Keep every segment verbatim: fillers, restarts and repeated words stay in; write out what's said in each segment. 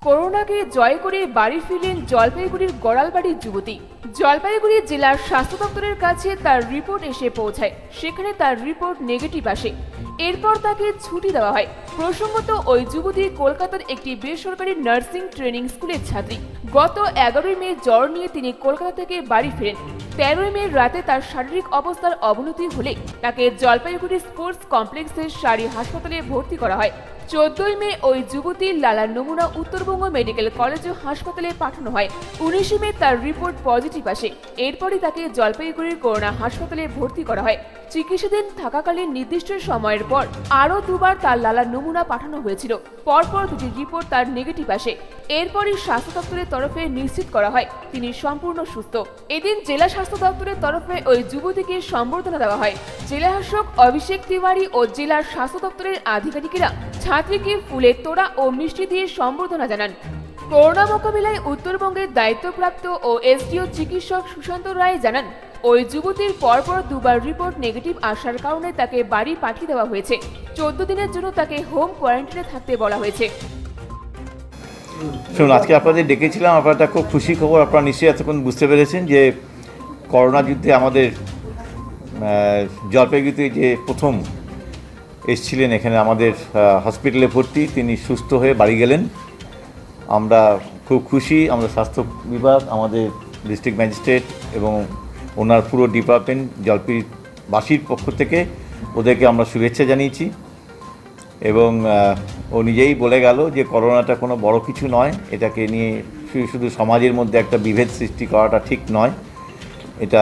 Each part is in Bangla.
করোনাকে জয় করে বাড়ি ফিরলেন জলপাইগুড়ির গড়ালবাড়ির যুবতী। জলপাইগুড়ি জেলার স্বাস্থ্য দপ্তরের কাছে তার রিপোর্ট এসে পৌঁছায়। সেখানে তার রিপোর্ট নেগেটিভ আসে। এরপর তাকে ছুটি দেওয়া হয়। প্রসঙ্গত, ওই যুবতী কলকাতার একটি বেসরকারি নার্সিং ট্রেনিং স্কুলের ছাত্রী। গত এগারোই মে জ্বর নিয়ে তিনি কলকাতা থেকে বাড়ি ফেরেন। তেরোই মে রাতে তার শারীরিক অবস্থার অবনতি হলে তাকে জলপাইগুড়ি স্পোর্টস কমপ্লেক্সের সারি হাসপাতালে ভর্তি করা হয়। চোদ্দই মে ওই যুবতীর লালার নমুনা উত্তরবঙ্গ মেডিকেল কলেজ ও হাসপাতালে পাঠানো হয়। উনিশে মে তার রিপোর্ট পজিটিভ আসে। এরপরই তাকে জলপাইগুড়ির করোনা হাসপাতালে ভর্তি করা হয়। চিকিৎসাধীন থাকাকালীন নির্দিষ্ট সময়ের পর আরও দুবার তার লালার নমুনা পাঠানো হয়েছিল। পরপর দুটি রিপোর্ট তার নেগেটিভ আসে। এরপরই স্বাস্থ্য দপ্তরের তরফে নিশ্চিত করা হয় তিনি সম্পূর্ণ সুস্থ। এদিন জেলা স্বাস্থ্য দপ্তরের তরফে ওই যুবতীকে সম্বর্ধনা দেওয়া হয়। জেলা শাসক অভিষেক তিওয়ারি ও জেলার স্বাস্থ্য দপ্তরের আধিকারিকেরা ছাত্রীকে ফুলের তোড়া ও মিষ্টি দিয়ে সম্বর্ধনা জানান। করোনা মোকাবিলায় উত্তরবঙ্গের দায়িত্বপ্রাপ্ত ও এসডিও চিকিৎসক সুশান্ত রায় জানান, ওই যুবতীর পরপর দুবার রিপোর্ট নেগেটিভ আসার কারণে তাকে বাড়ি পাঠিয়ে দেওয়া হয়েছে। চোদ্দ দিনের জন্য তাকে হোম কোয়ারেন্টাইনে থাকতে বলা হয়েছে। শুনুন, আজকে আপনাদের ডেকেছিলাম, আপনারা খুব খুশি খবর। আপনারা নিশ্চয়ই এতক্ষণ বুঝতে পেরেছেন যে করোনা যুদ্ধে আমাদের জলপাইগুড়িতে যে প্রথম এসেছিলেন এখানে আমাদের হসপিটালে ভর্তি, তিনি সুস্থ হয়ে বাড়ি গেলেন। আমরা খুব খুশি। আমরা স্বাস্থ্য বিভাগ, আমাদের ডিস্ট্রিক্ট ম্যাজিস্ট্রেট এবং ওনার পুরো ডিপার্টমেন্ট জলপাইবাসীর পক্ষ থেকে ওদেরকে আমরা শুভেচ্ছা জানিয়েছি। এবং ও নিজেই বলে গেল যে করোনাটা কোনো বড় কিছু নয়, এটাকে নিয়ে শুধু সমাজের মধ্যে একটা বিভেদ সৃষ্টি করাটা ঠিক নয়। এটা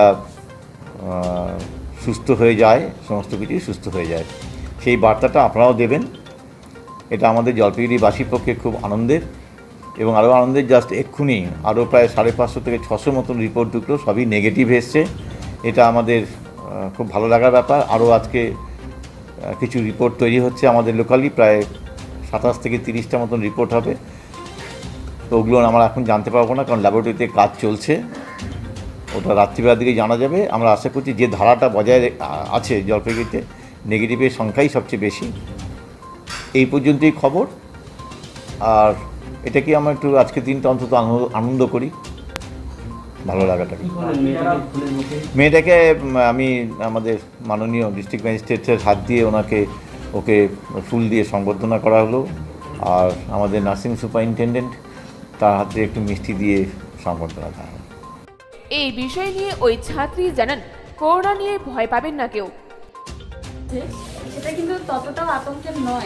সুস্থ হয়ে যায়, সমস্ত কিছুই সুস্থ হয়ে যায়, সেই বার্তাটা আপনারাও দেবেন। এটা আমাদের জলপাইগুড়িবাসীর পক্ষে খুব আনন্দের। এবং আরও আনন্দের জাস্ট এক্ষুনি আরও প্রায় সাড়ে পাঁচশো থেকে ছশো মতন রিপোর্ট ঢুকলো, সবই নেগেটিভ এসছে। এটা আমাদের খুব ভালো লাগার ব্যাপার। আরও আজকে কিছু রিপোর্ট তৈরি হচ্ছে আমাদের লোকালি, প্রায় সাতাশ থেকে তিরিশটা মতন রিপোর্ট হবে। তো ওগুলো আমরা এখন জানতে পারবো না, কারণ ল্যাবরেটরিতে কাজ চলছে। ওটা রাত্রিবেলার দিকে জানা যাবে। আমরা আশা করছি যে ধারাটা বজায় আছে জলপাইগুড়িতে, নেগেটিভের সংখ্যাই সবচেয়ে বেশি। এই পর্যন্তই খবর। আর এটাকে আমরা একটু আজকের দিনটা অন্তত আনন্দ করি, ভালো লাগাটাকে। মেয়েটাকে আমি আমাদের মাননীয় ডিস্ট্রিক্ট ম্যাজিস্ট্রেটের হাত দিয়ে ওনাকে ওকে ফুল দিয়ে সংবর্ধনা করা হলো। আর আমাদের নার্সিং সুপারিনটেন্ডেন্ট তার হাতে একটু মিষ্টি দিয়ে সংবর্ধনা দেওয়া হলো। এই বিষয় নিয়ে ওই ছাত্রী জানান, করোনা নিয়ে ভয় পাবেন না কেউ। সেটা কিন্তু ততটাও আতঙ্কের নয়।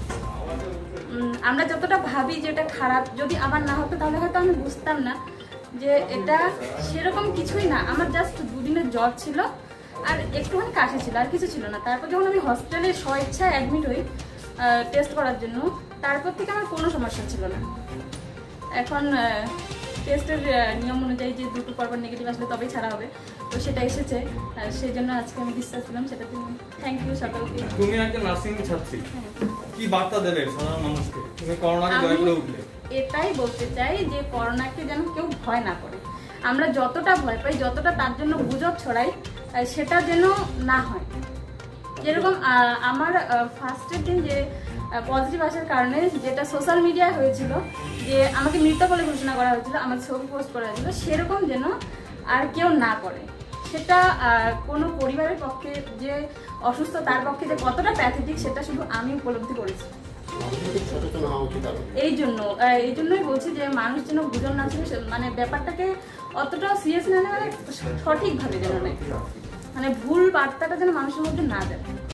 আমরা যতটা ভাবি যে এটা খারাপ, যদি আমার না হতো তাহলে হয়তো আমি বুঝতাম না যে এটা সেরকম কিছুই না। আমার জাস্ট দুদিনের জ্বর ছিল আর একটুখানি কাশি ছিল, আর কিছু ছিল না। তারপর যখন আমি হসপিটালে স্বেচ্ছায় অ্যাডমিট হই টেস্ট করার জন্য, তারপর থেকে আমার কোনো সমস্যা ছিল না। এখন টেস্টের নিয়ম অনুযায়ী যে দুটো পরপর নেগেটিভ আসলে তবেই ছাড়া হবে, তো সেটা এসেছে। সেই জন্য আজকে আমি বিশ্বাস ছিলাম, সেটা থ্যাংক ইউ সকলকে। তুমি একজন নার্সিং ছাত্রী, কি বার্তা দেবে সাধারণ মানুষকে? তুমি করোনাকে জয় করে উঠলে। এটাই বলতে চাই যে করোনাকে যেন কেউ ভয় না করে। আমরা যতটা ভয় পাই, যতটা তার জন্য গুজব ছড়াই, সেটা যেন না হয়। যেরকম আমার ফার্স্টের দিন যে পজিটিভ আসার কারণে যেটা সোশ্যাল মিডিয়ায় হয়েছিল, যে আমাকে মৃত বলে ঘোষণা করা হয়েছিল, আমার ছবি পোস্ট করা হয়েছিল, সেরকম যেন আর কেউ না করে। সেটা কোনো পরিবারের পক্ষে যে অসুস্থ, তার পক্ষে যে কতটা প্যাথেটিক, সেটা শুধু আমি উপলব্ধি করেছি। এই জন্য এই জন্যই বলছি যে মানুষ যেন গুজব না ছিল, মানে ব্যাপারটাকে অতটা সিরিয়াস না নেয়, মানে সঠিকভাবে যেন নেয়, মানে ভুল বার্তাটা যেন মানুষের মধ্যে না দেয়।